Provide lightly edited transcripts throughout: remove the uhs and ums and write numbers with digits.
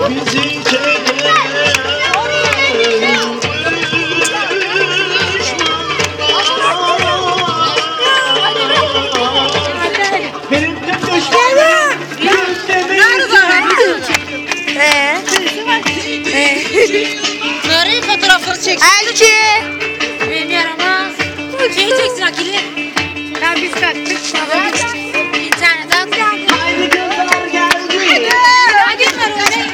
bizi çeken benim de düşmanım Nuri fotoğrafını çek. Elçi. Benim yaramaz. Şeyi çeksin Akil'i. Ya biz kalktık. İnternete at. aynı kızlar geldi. Hadi Nuri.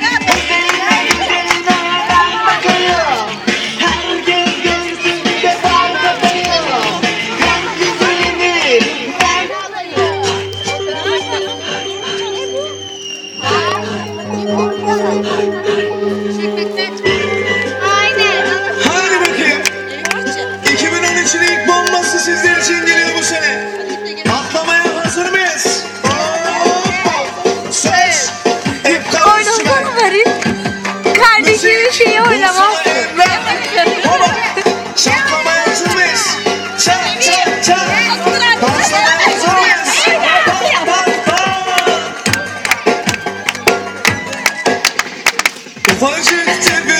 Herkes görsün de farkındayım. Ben güzelini Hadi bakayım. 2013'ün ilk bombası sizler için geliyor bu sene. Patlamaya hazır mıyız? Söz. Oynasana vereyim. Kardeşimin şeyi oynamaz. Çatlamaya hazır mıyız? Çat çat çat. Patlamaya hazır mıyız? Pat pat pat. Ufacık tepe